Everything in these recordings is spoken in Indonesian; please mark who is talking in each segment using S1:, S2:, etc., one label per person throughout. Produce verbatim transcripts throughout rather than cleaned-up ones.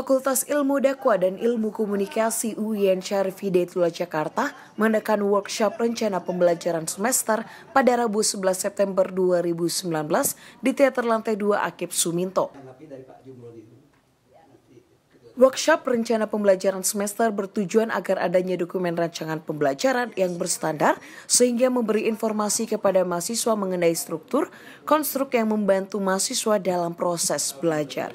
S1: Fakultas Ilmu Dakwah dan Ilmu Komunikasi U I N Syarif Hidayatullah Jakarta mengadakan workshop rencana pembelajaran semester pada Rabu sebelas September dua ribu sembilan belas di Teater Lantai dua Akip Suminto. Workshop rencana pembelajaran semester bertujuan agar adanya dokumen rancangan pembelajaran yang berstandar sehingga memberi informasi kepada mahasiswa mengenai struktur, konstruk yang membantu mahasiswa dalam proses belajar.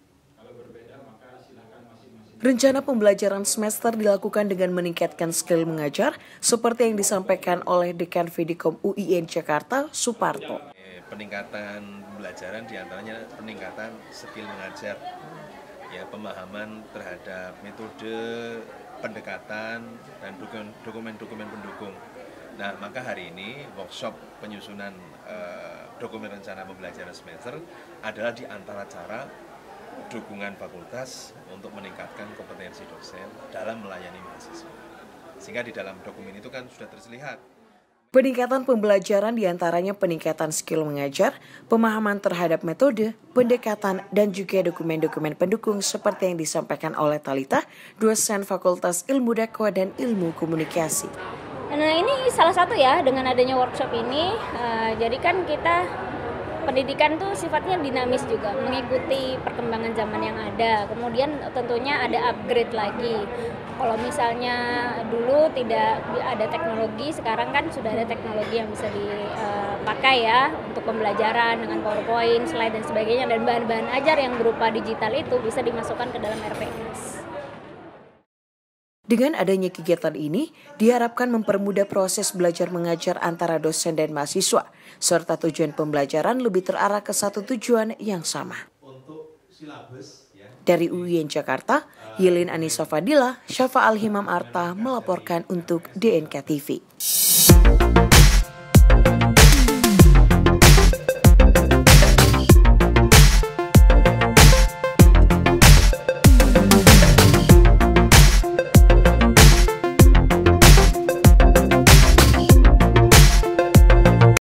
S1: Rencana pembelajaran semester dilakukan dengan meningkatkan skill mengajar seperti yang disampaikan oleh Dekan Vedikom U I N Jakarta, Suparto.
S2: Peningkatan pembelajaran diantaranya peningkatan skill mengajar, ya, pemahaman terhadap metode pendekatan dan dokumen-dokumen pendukung. Nah, maka hari ini workshop penyusunan eh, dokumen rencana pembelajaran semester adalah di antara cara dukungan fakultas untuk meningkatkan kompetensi dosen dalam melayani mahasiswa. Sehingga di dalam dokumen itu kan sudah terlihat.
S1: Peningkatan pembelajaran diantaranya peningkatan skill mengajar, pemahaman terhadap metode, pendekatan, dan juga dokumen-dokumen pendukung seperti yang disampaikan oleh Talita, dosen Fakultas Ilmu Dakwah dan Ilmu Komunikasi.
S3: Nah, ini salah satu ya dengan adanya workshop ini, uh, jadi kan kita pendidikan tuh sifatnya dinamis juga, mengikuti perkembangan zaman yang ada. Kemudian tentunya ada upgrade lagi. Kalau misalnya dulu tidak ada teknologi, sekarang kan sudah ada teknologi yang bisa dipakai ya untuk pembelajaran dengan PowerPoint, slide dan sebagainya, dan bahan-bahan ajar yang berupa digital itu bisa dimasukkan ke dalam R P S.
S1: Dengan adanya kegiatan ini, diharapkan mempermudah proses belajar mengajar antara dosen dan mahasiswa, serta tujuan pembelajaran lebih terarah ke satu tujuan yang sama. Dari U I N Jakarta, Yelin Anissa Fadila, Syafa Al-Himam Arta melaporkan untuk D N K T V.